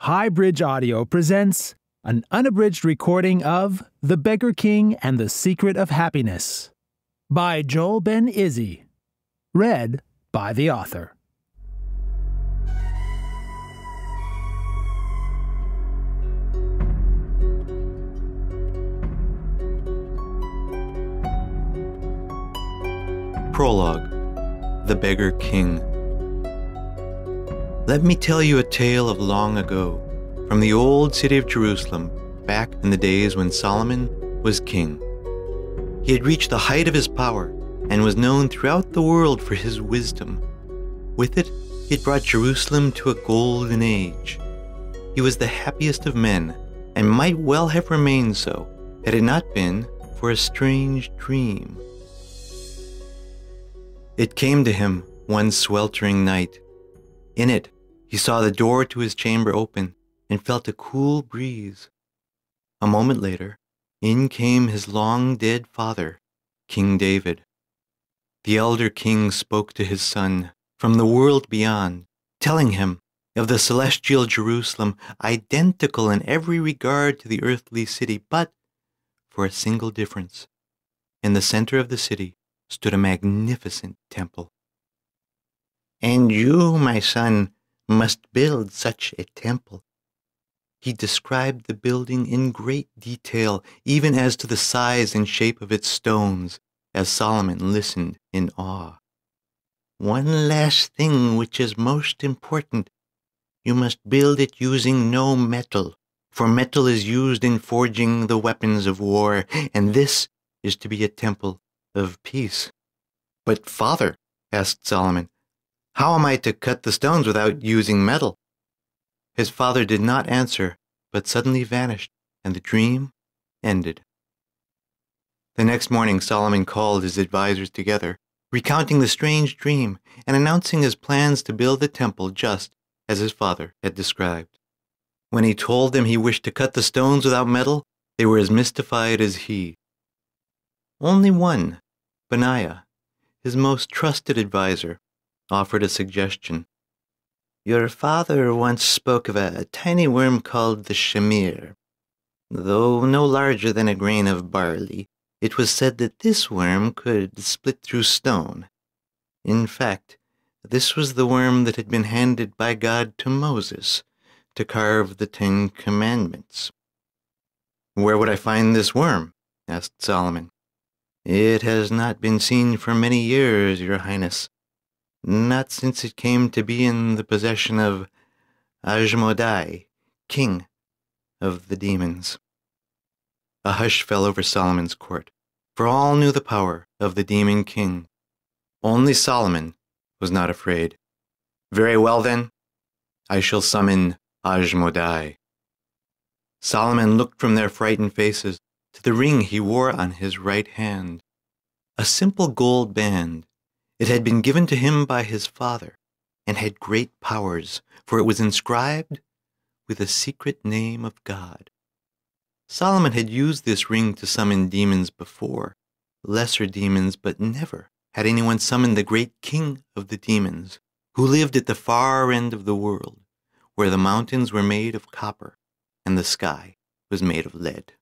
Highbridge Audio presents an unabridged recording of The Beggar King and the Secret of Happiness by Joel Ben Izzy. Read by the author. Prologue. The Beggar King. Let me tell you a tale of long ago, from the old city of Jerusalem, back in the days when Solomon was king. He had reached the height of his power and was known throughout the world for his wisdom. With it, he had brought Jerusalem to a golden age. He was the happiest of men, and might well have remained so, had it not been for a strange dream. It came to him one sweltering night. In it, he saw the door to his chamber open and felt a cool breeze. A moment later, in came his long-dead father, King David. The elder king spoke to his son from the world beyond, telling him of the celestial Jerusalem, identical in every regard to the earthly city, but for a single difference. In the center of the city stood a magnificent temple. "And you, my son, must build such a temple." He described the building in great detail, even as to the size and shape of its stones, as Solomon listened in awe. "One last thing which is most important. You must build it using no metal, for metal is used in forging the weapons of war, and this is to be a temple of peace." "But father," asked Solomon, "how am I to cut the stones without using metal?" His father did not answer, but suddenly vanished, and the dream ended. The next morning Solomon called his advisors together, recounting the strange dream and announcing his plans to build the temple just as his father had described. When he told them he wished to cut the stones without metal, they were as mystified as he. Only one, Benaiah, his most trusted advisor, offered a suggestion. "Your father once spoke of a tiny worm called the shamir. Though no larger than a grain of barley, it was said that this worm could split through stone. In fact, this was the worm that had been handed by God to Moses to carve the 10 Commandments." "Where would I find this worm?" asked Solomon. "It has not been seen for many years, Your Highness. Not since it came to be in the possession of Asmodai, king of the demons." A hush fell over Solomon's court, for all knew the power of the demon king. Only Solomon was not afraid. "Very well then, I shall summon Asmodai." Solomon looked from their frightened faces to the ring he wore on his right hand. A simple gold band. It had been given to him by his father, and had great powers, for it was inscribed with a secret name of God. Solomon had used this ring to summon demons before, lesser demons, but never had anyone summoned the great king of the demons, who lived at the far end of the world, where the mountains were made of copper, and the sky was made of lead.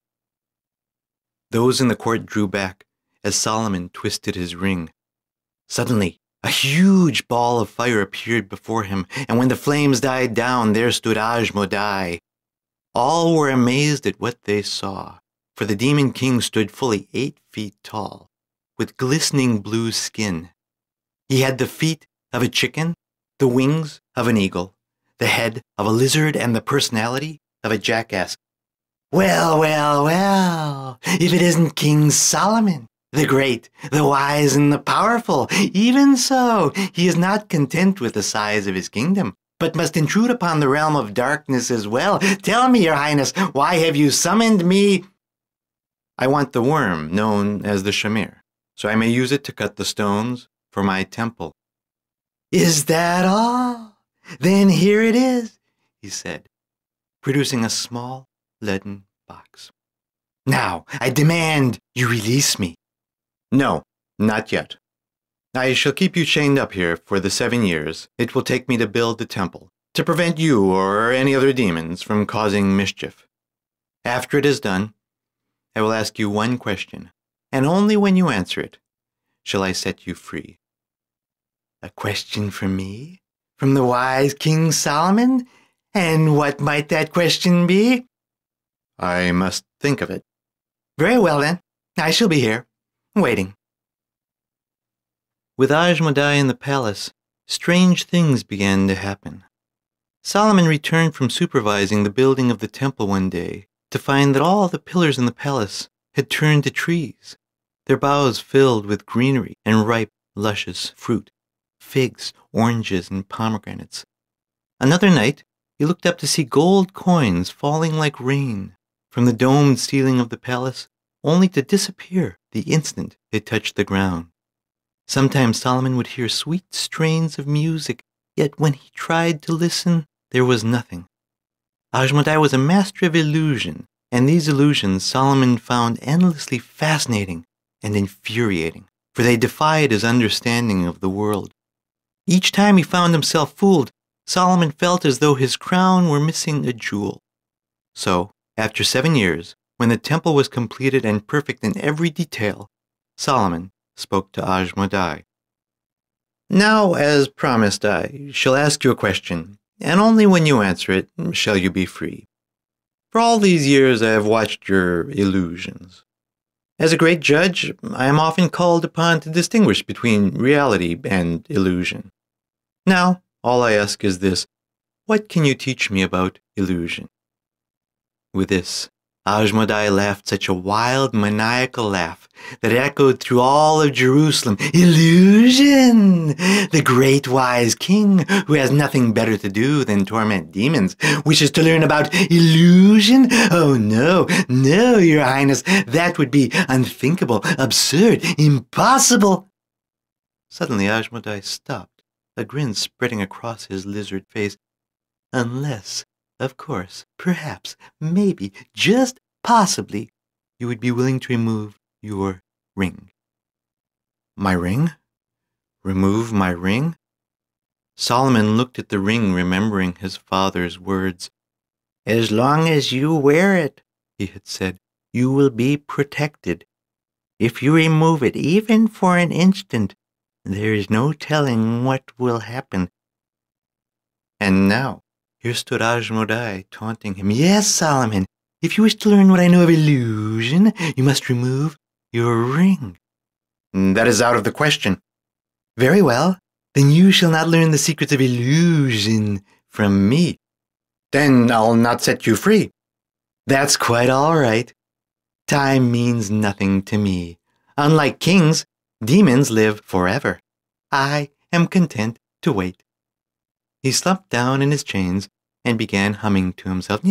Those in the court drew back as Solomon twisted his ring. Suddenly, a huge ball of fire appeared before him, and when the flames died down, there stood Asmodai. All were amazed at what they saw, for the demon king stood fully 8 feet tall, with glistening blue skin. He had the feet of a chicken, the wings of an eagle, the head of a lizard, and the personality of a jackass. "Well, well, well, if it isn't King Solomon, the great, the wise, and the powerful. Even so, he is not content with the size of his kingdom, but must intrude upon the realm of darkness as well. Tell me, Your Highness, why have you summoned me?" "I want the worm known as the shamir, so I may use it to cut the stones for my temple." "Is that all? Then here it is," he said, producing a small leaden box. "Now, I demand you release me." "No, not yet. I shall keep you chained up here for the 7 years it will take me to build the temple, to prevent you or any other demons from causing mischief. After it is done, I will ask you one question, and only when you answer it shall I set you free." "A question from me? From the wise King Solomon? And what might that question be?" "I must think of it." "Very well then, I shall be here, waiting." With Asmodai in the palace, strange things began to happen. Solomon returned from supervising the building of the temple one day to find that all the pillars in the palace had turned to trees, their boughs filled with greenery and ripe, luscious fruit, figs, oranges, and pomegranates. Another night, he looked up to see gold coins falling like rain from the domed ceiling of the palace, only to disappear the instant they touched the ground. Sometimes Solomon would hear sweet strains of music, yet when he tried to listen, there was nothing. Asmodai was a master of illusion, and these illusions Solomon found endlessly fascinating and infuriating, for they defied his understanding of the world. Each time he found himself fooled, Solomon felt as though his crown were missing a jewel. So, after 7 years, when the temple was completed and perfect in every detail, Solomon spoke to Asmodai. "Now, as promised, I shall ask you a question, and only when you answer it shall you be free. For all these years I have watched your illusions. As a great judge, I am often called upon to distinguish between reality and illusion. Now, all I ask is this: what can you teach me about illusion?" With this, Asmodai laughed such a wild, maniacal laugh that it echoed through all of Jerusalem. "Illusion! The great wise king, who has nothing better to do than torment demons, wishes to learn about illusion? Oh no, no, your highness, that would be unthinkable, absurd, impossible." Suddenly Asmodai stopped, a grin spreading across his lizard face. "Unless, of course, perhaps, maybe, just possibly, you would be willing to remove your ring." "My ring? Remove my ring?" Solomon looked at the ring, remembering his father's words. "As long as you wear it," he had said, "you will be protected. If you remove it even for an instant, there is no telling what will happen." And now, here stood Asmodai, taunting him. "Yes, Solomon, if you wish to learn what I know of illusion, you must remove your ring." "That is out of the question." "Very well, then you shall not learn the secrets of illusion from me." "Then I'll not set you free." "That's quite all right. Time means nothing to me. Unlike kings, demons live forever. I am content to wait." He slumped down in his chains and began humming to himself.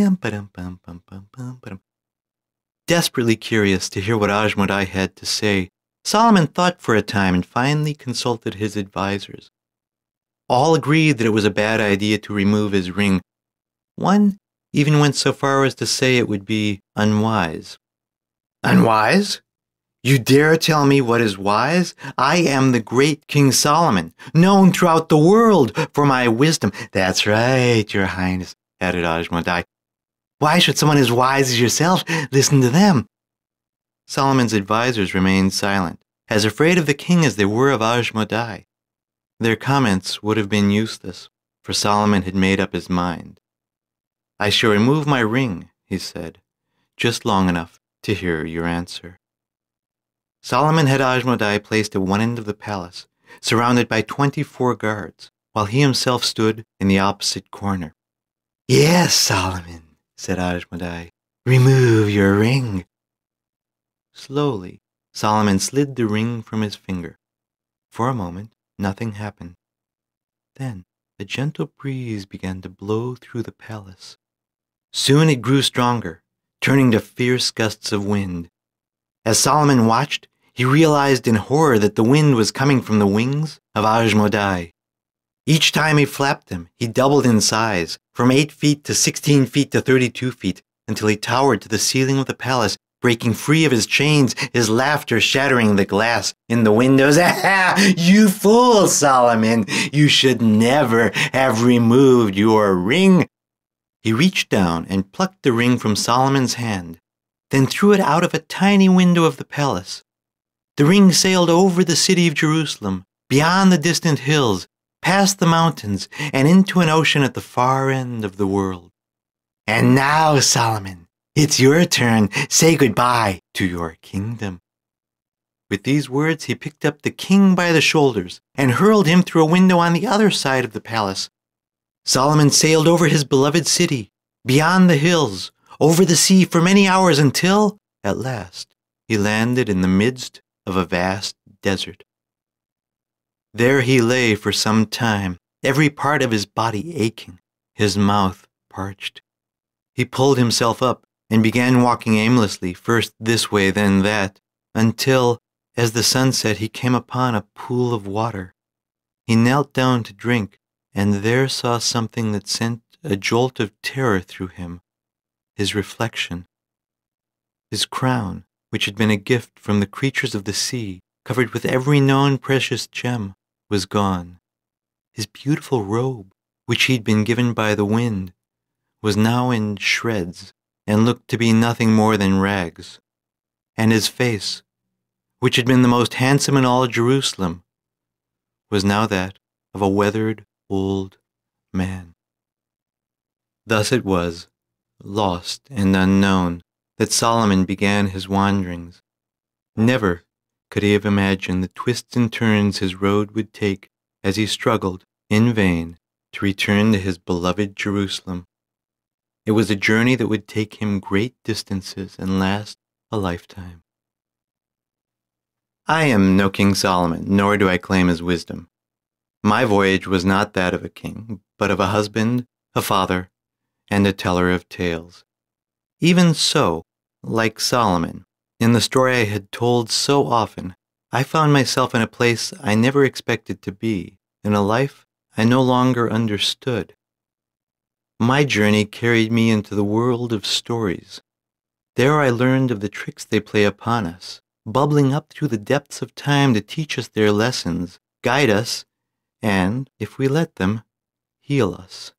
Desperately curious to hear what Asmodai had to say, Solomon thought for a time and finally consulted his advisors. All agreed that it was a bad idea to remove his ring. One even went so far as to say it would be unwise. "Unwise? You dare tell me what is wise? I am the great King Solomon, known throughout the world for my wisdom." "That's right, your highness," added Asmodai. "Why should someone as wise as yourself listen to them?" Solomon's advisors remained silent, as afraid of the king as they were of Asmodai. Their comments would have been useless, for Solomon had made up his mind. "I shall remove my ring," he said, "just long enough to hear your answer." Solomon had Asmodai placed at one end of the palace, surrounded by 24 guards, while he himself stood in the opposite corner. "Yes, Solomon," said Asmodai, "remove your ring." Slowly, Solomon slid the ring from his finger. For a moment, nothing happened. Then a gentle breeze began to blow through the palace. Soon it grew stronger, turning to fierce gusts of wind. As Solomon watched, he realized in horror that the wind was coming from the wings of Asmodai. Each time he flapped them, he doubled in size, from 8 feet to 16 feet to 32 feet, until he towered to the ceiling of the palace, breaking free of his chains, his laughter shattering the glass in the windows. You fool, Solomon! You should never have removed your ring. He reached down and plucked the ring from Solomon's hand, then threw it out of a tiny window of the palace. The ring sailed over the city of Jerusalem, beyond the distant hills, past the mountains, and into an ocean at the far end of the world. And now, Solomon, it's your turn. Say goodbye to your kingdom. With these words, he picked up the king by the shoulders and hurled him through a window on the other side of the palace. Solomon sailed over his beloved city, beyond the hills, over the sea for many hours until, at last, he landed in the midst of a vast desert. There he lay for some time, every part of his body aching, his mouth parched. He pulled himself up and began walking aimlessly, first this way, then that, until, as the sun set, he came upon a pool of water. He knelt down to drink, and there saw something that sent a jolt of terror through him, his reflection. His crown, which had been a gift from the creatures of the sea, covered with every known precious gem, was gone. His beautiful robe, which he'd been given by the wind, was now in shreds, and looked to be nothing more than rags. And his face, which had been the most handsome in all Jerusalem, was now that of a weathered old man. Thus it was, lost and unknown, that Solomon began his wanderings. Never could he have imagined the twists and turns his road would take as he struggled, in vain, to return to his beloved Jerusalem. It was a journey that would take him great distances and last a lifetime. I am no King Solomon, nor do I claim his wisdom. My voyage was not that of a king, but of a husband, a father, and a teller of tales. Even so, like Solomon, in the story I had told so often, I found myself in a place I never expected to be, in a life I no longer understood. My journey carried me into the world of stories. There I learned of the tricks they play upon us, bubbling up through the depths of time to teach us their lessons, guide us, and, if we let them, heal us.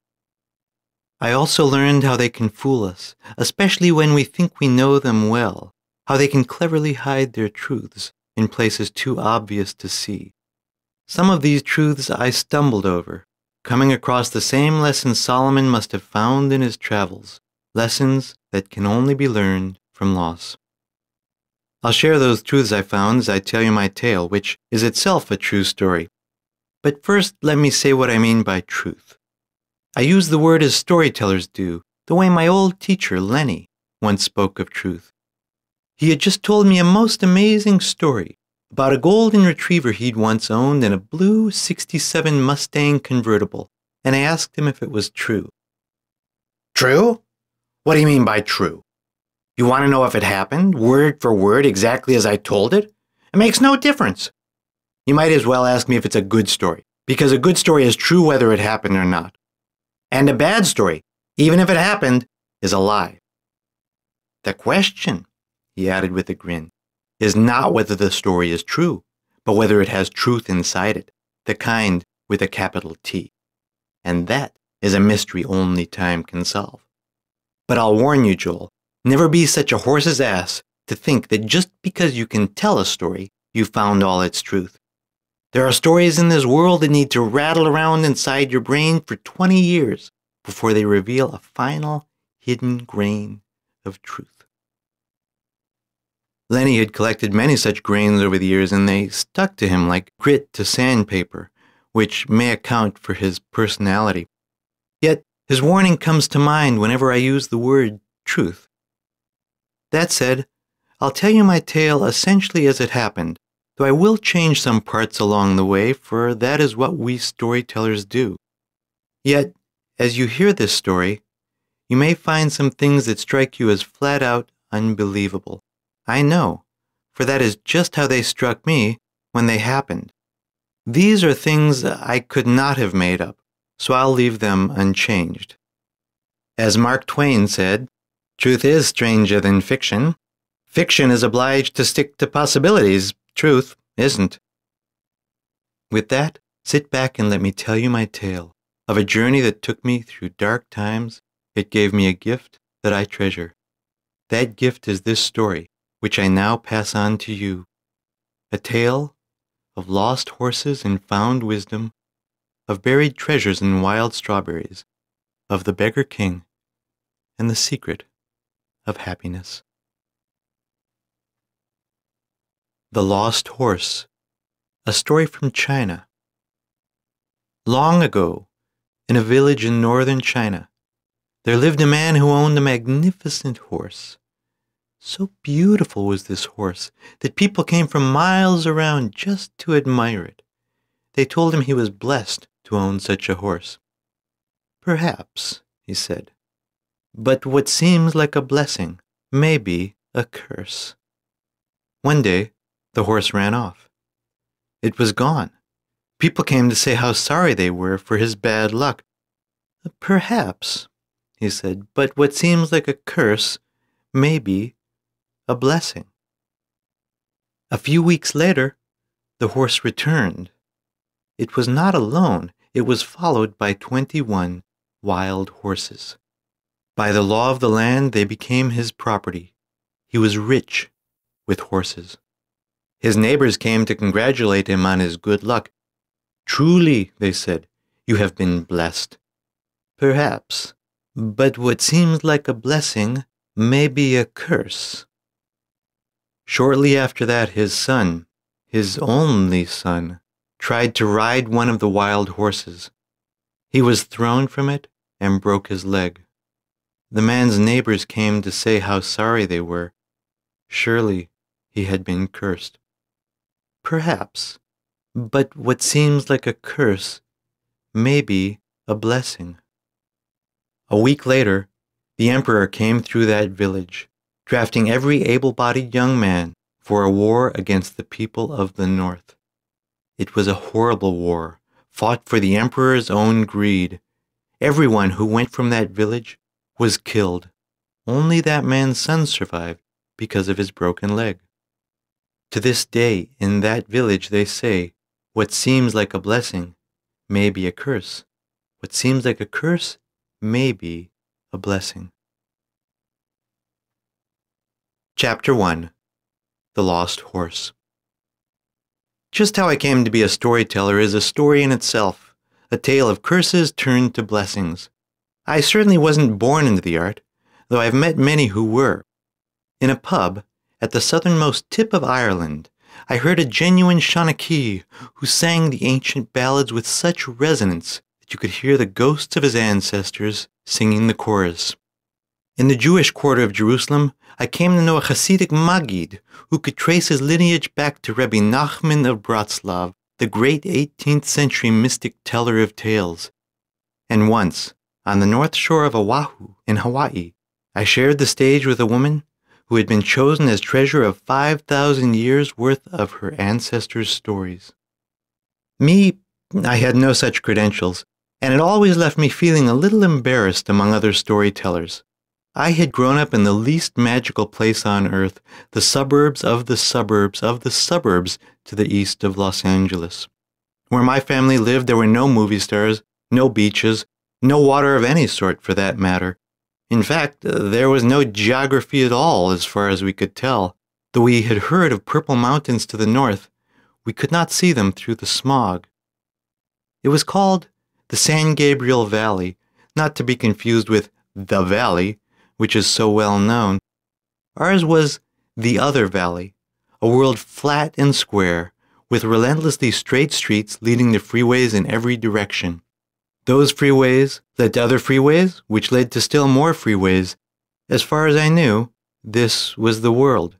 I also learned how they can fool us, especially when we think we know them well, how they can cleverly hide their truths in places too obvious to see. Some of these truths I stumbled over, coming across the same lessons Solomon must have found in his travels, lessons that can only be learned from loss. I'll share those truths I found as I tell you my tale, which is itself a true story. But first, let me say what I mean by truth. I use the word as storytellers do, the way my old teacher, Lenny, once spoke of truth. He had just told me a most amazing story about a golden retriever he'd once owned and a blue '67 Mustang convertible, and I asked him if it was true. True? What do you mean by true? You want to know if it happened, word for word, exactly as I told it? It makes no difference. You might as well ask me if it's a good story, because a good story is true whether it happened or not. And a bad story, even if it happened, is a lie. The question, he added with a grin, is not whether the story is true, but whether it has truth inside it, the kind with a capital T. And that is a mystery only time can solve. But I'll warn you, Joel, never be such a horse's ass to think that just because you can tell a story, you found all its truth. There are stories in this world that need to rattle around inside your brain for 20 years before they reveal a final, hidden grain of truth. Lenny had collected many such grains over the years, and they stuck to him like grit to sandpaper, which may account for his personality. Yet his warning comes to mind whenever I use the word truth. That said, I'll tell you my tale essentially as it happened, though I will change some parts along the way, for that is what we storytellers do. Yet, as you hear this story, you may find some things that strike you as flat out unbelievable. I know, for that is just how they struck me when they happened. These are things I could not have made up, so I'll leave them unchanged. As Mark Twain said, truth is stranger than fiction. Fiction is obliged to stick to possibilities. Truth isn't. With that, sit back and let me tell you my tale of a journey that took me through dark times. It gave me a gift that I treasure. That gift is this story, which I now pass on to you. A tale of lost horses and found wisdom, of buried treasures and wild strawberries, of the Beggar King and the secret of happiness. The Lost Horse, a story from China. Long ago, in a village in northern China, there lived a man who owned a magnificent horse. So beautiful was this horse that people came from miles around just to admire it. They told him he was blessed to own such a horse. Perhaps, he said, but what seems like a blessing may be a curse. One day, the horse ran off. It was gone. People came to say how sorry they were for his bad luck. Perhaps, he said, but what seems like a curse may be a blessing. A few weeks later, the horse returned. It was not alone. It was followed by 21 wild horses. By the law of the land, they became his property. He was rich with horses. His neighbors came to congratulate him on his good luck. Truly, they said, you have been blessed. Perhaps, but what seems like a blessing may be a curse. Shortly after that, his son, his only son, tried to ride one of the wild horses. He was thrown from it and broke his leg. The man's neighbors came to say how sorry they were. Surely he had been cursed. Perhaps, but what seems like a curse may be a blessing. A week later, the emperor came through that village, drafting every able-bodied young man for a war against the people of the north. It was a horrible war, fought for the emperor's own greed. Everyone who went from that village was killed. Only that man's son survived because of his broken leg. To this day, in that village, they say, what seems like a blessing may be a curse. What seems like a curse may be a blessing. Chapter 1. The Lost Horse. Just how I came to be a storyteller is a story in itself, a tale of curses turned to blessings. I certainly wasn't born into the art, though I've met many who were. In a pub, at the southernmost tip of Ireland, I heard a genuine Shanachie who sang the ancient ballads with such resonance that you could hear the ghosts of his ancestors singing the chorus. In the Jewish quarter of Jerusalem, I came to know a Hasidic Maggid who could trace his lineage back to Rebbe Nachman of Bratslav, the great 18th century mystic teller of tales. And once, on the north shore of Oahu in Hawaii, I shared the stage with a woman who had been chosen as treasure of 5,000 years' worth of her ancestors' stories. Me, I had no such credentials, and it always left me feeling a little embarrassed among other storytellers. I had grown up in the least magical place on earth, the suburbs of the suburbs of the suburbs to the east of Los Angeles. Where my family lived, there were no movie stars, no beaches, no water of any sort for that matter. In fact, there was no geography at all as far as we could tell. Though we had heard of purple mountains to the north, we could not see them through the smog. It was called the San Gabriel Valley, not to be confused with the Valley, which is so well known. Ours was the other valley, a world flat and square, with relentlessly straight streets leading to freeways in every direction. Those freeways led to other freeways, which led to still more freeways. As far as I knew, this was the world.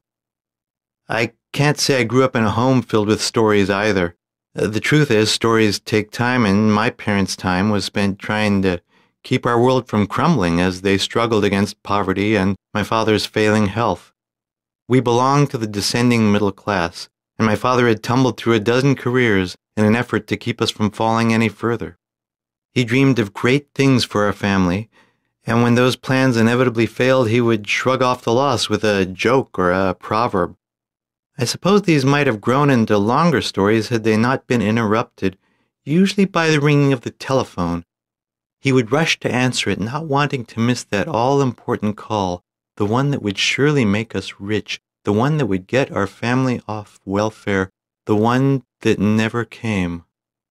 I can't say I grew up in a home filled with stories either. The truth is, stories take time, and my parents' time was spent trying to keep our world from crumbling as they struggled against poverty and my father's failing health. We belonged to the descending middle class, and my father had tumbled through a dozen careers in an effort to keep us from falling any further. He dreamed of great things for our family, And when those plans inevitably failed, he would shrug off the loss with a joke or a proverb. I suppose these might have grown into longer stories had they not been interrupted, usually by the ringing of the telephone. He would rush to answer it, not wanting to miss that all-important call, the one that would surely make us rich, the one that would get our family off welfare, the one that never came.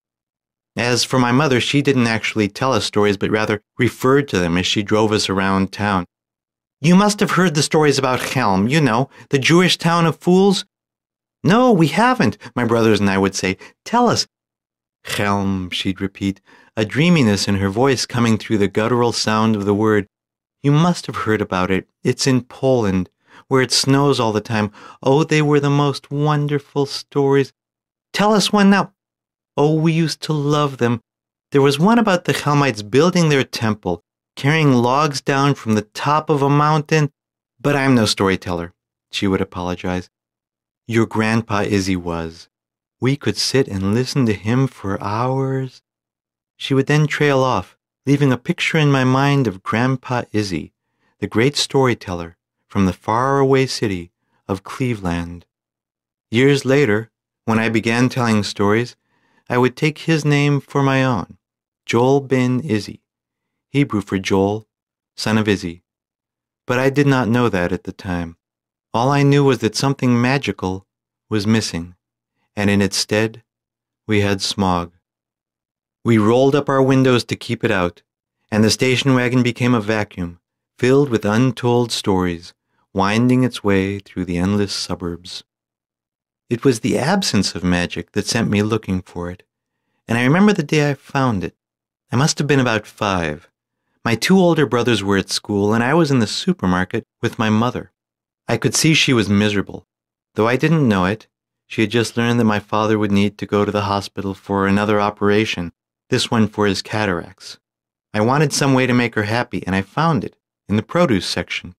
As for my mother, she didn't actually tell us stories, but rather referred to them as she drove us around town. "You must have heard the stories about Helm, you know, the Jewish town of fools." "No, we haven't," my brothers and I would say. "Tell us." "Helm," she'd repeat, a dreaminess in her voice coming through the guttural sound of the word. "You must have heard about it. It's in Poland, where it snows all the time. Oh, they were the most wonderful stories. Tell us one now." "Oh, we used to love them. There was one about the Helmites building their temple, carrying logs down from the top of a mountain." "But I'm no storyteller," she would apologize. "Your grandpa Izzy was. We could sit and listen to him for hours." She would then trail off, leaving a picture in my mind of Grandpa Izzy, the great storyteller from the faraway city of Cleveland. Years later, when I began telling stories, I would take his name for my own, Joel ben Izzy, Hebrew for Joel, son of Izzy. But I did not know that at the time. All I knew was that something magical was missing, and in its stead, we had smog. We rolled up our windows to keep it out, and the station wagon became a vacuum, filled with untold stories, winding its way through the endless suburbs. It was the absence of magic that sent me looking for it, and I remember the day I found it. I must have been about 5. My 2 older brothers were at school, and I was in the supermarket with my mother. I could see she was miserable. Though I didn't know it, she had just learned that my father would need to go to the hospital for another operation, this one for his cataracts. I wanted some way to make her happy, and I found it in the produce section.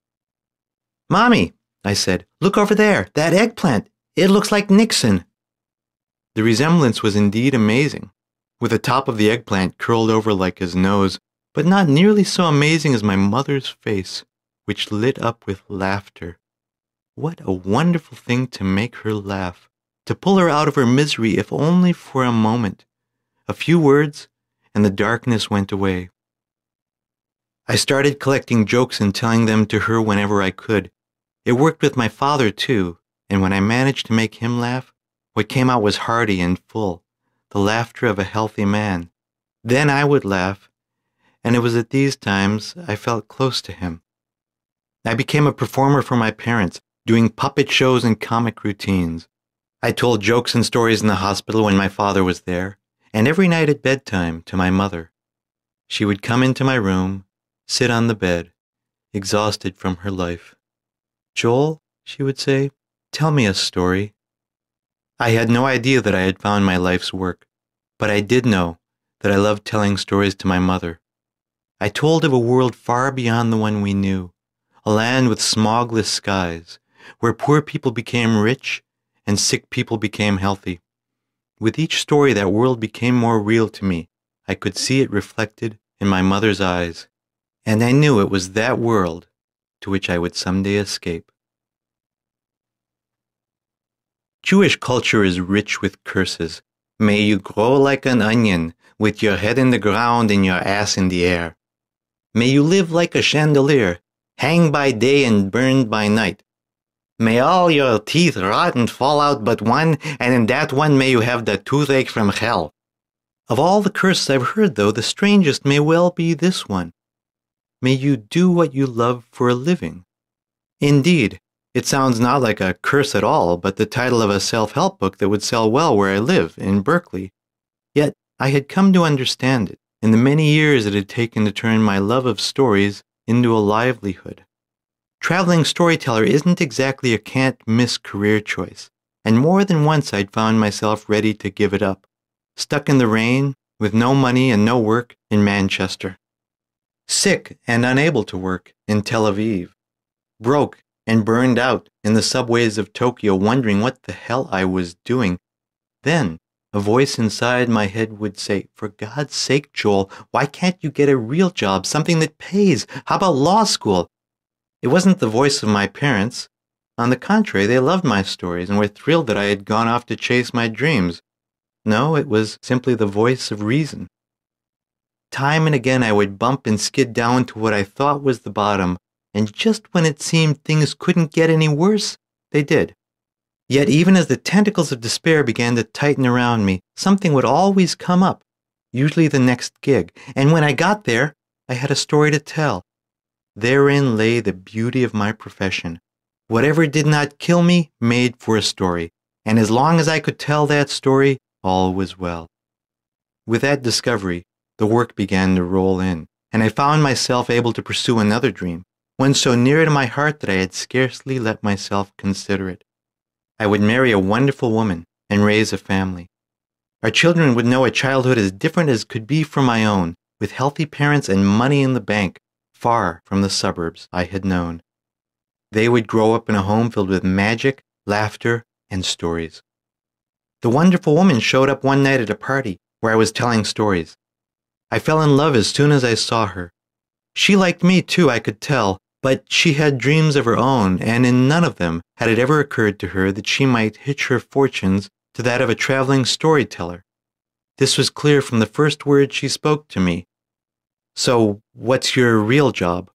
"Mommy," I said, "look over there, that eggplant. It looks like Nixon." The resemblance was indeed amazing, with the top of the eggplant curled over like his nose, but not nearly so amazing as my mother's face, which lit up with laughter. What a wonderful thing to make her laugh, to pull her out of her misery if only for a moment. A few words, and the darkness went away. I started collecting jokes and telling them to her whenever I could. It worked with my father, too, and when I managed to make him laugh, what came out was hearty and full, the laughter of a healthy man. Then I would laugh, and it was at these times I felt close to him. I became a performer for my parents, doing puppet shows and comic routines. I told jokes and stories in the hospital when my father was there, and every night at bedtime to my mother. She would come into my room, sit on the bed, exhausted from her life. "Joel," she would say, "tell me a story." I had no idea that I had found my life's work, but I did know that I loved telling stories to my mother. I told of a world far beyond the one we knew, a land with smogless skies, where poor people became rich and sick people became healthy. With each story, that world became more real to me. I could see it reflected in my mother's eyes, and I knew it was that world to which I would someday escape. Jewish culture is rich with curses. "May you grow like an onion, with your head in the ground and your ass in the air. May you live like a chandelier, hang by day and burned by night. May all your teeth rot and fall out but one, and in that one may you have the toothache from hell." Of all the curses I've heard, though, the strangest may well be this one. May you do what you love for a living. Indeed, it sounds not like a curse at all, but the title of a self-help book that would sell well where I live, in Berkeley. Yet I had come to understand it in the many years it had taken to turn my love of stories into a livelihood. Traveling storyteller isn't exactly a can't-miss career choice, and more than once I'd found myself ready to give it up, stuck in the rain, with no money and no work in Manchester, sick and unable to work in Tel Aviv, broke and burned out in the subways of Tokyo, wondering what the hell I was doing. Then, a voice inside my head would say, "For God's sake, Joel, why can't you get a real job, something that pays? How about law school?" It wasn't the voice of my parents. On the contrary, they loved my stories and were thrilled that I had gone off to chase my dreams. No, it was simply the voice of reason. Time and again I would bump and skid down to what I thought was the bottom, and just when it seemed things couldn't get any worse, they did. Yet even as the tentacles of despair began to tighten around me, something would always come up, usually the next gig, and when I got there, I had a story to tell. Therein lay the beauty of my profession. Whatever did not kill me made for a story, and as long as I could tell that story, all was well. With that discovery, the work began to roll in, and I found myself able to pursue another dream, one so near to my heart that I had scarcely let myself consider it. I would marry a wonderful woman and raise a family. Our children would know a childhood as different as could be from my own, with healthy parents and money in the bank, far from the suburbs I had known. They would grow up in a home filled with magic, laughter, and stories. The wonderful woman showed up one night at a party where I was telling stories. I fell in love as soon as I saw her. She liked me too, I could tell, but she had dreams of her own, and in none of them had it ever occurred to her that she might hitch her fortunes to that of a traveling storyteller. This was clear from the first words she spoke to me. "So, what's your real job?"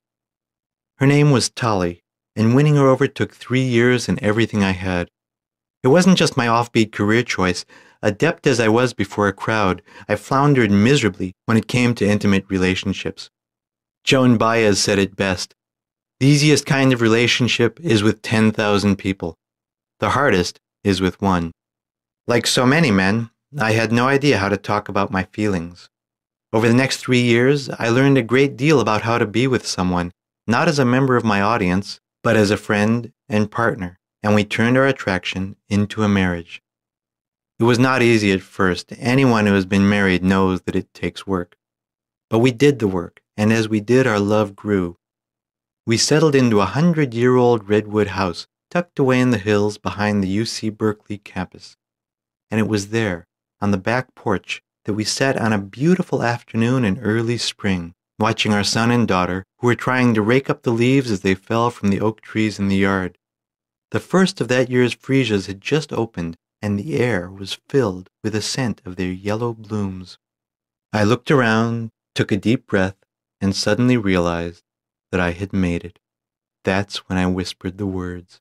Her name was Tolly, and winning her over took 3 years and everything I had. It wasn't just my offbeat career choice. Adept as I was before a crowd, I floundered miserably when it came to intimate relationships. Joan Baez said it best. The easiest kind of relationship is with 10,000 people. The hardest is with one. Like so many men, I had no idea how to talk about my feelings. Over the next 3 years, I learned a great deal about how to be with someone, not as a member of my audience, but as a friend and partner, and we turned our attraction into a marriage. It was not easy at first. Anyone who has been married knows that it takes work. But we did the work, and as we did, our love grew. We settled into a 100-year-old redwood house tucked away in the hills behind the UC Berkeley campus. And it was there, on the back porch, that we sat on a beautiful afternoon in early spring, watching our son and daughter, who were trying to rake up the leaves as they fell from the oak trees in the yard. The first of that year's freesias had just opened, and the air was filled with the scent of their yellow blooms. I looked around, took a deep breath, and suddenly realized that I had made it. That's when I whispered the words.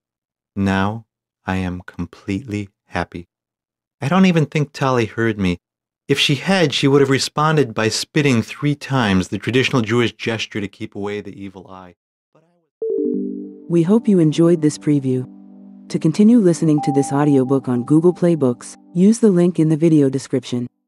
Now I am completely happy. I don't even think Tali heard me. If she had, she would have responded by spitting 3 times, the traditional Jewish gesture to keep away the evil eye. We hope you enjoyed this preview. To continue listening to this audiobook on Google Play Books, use the link in the video description.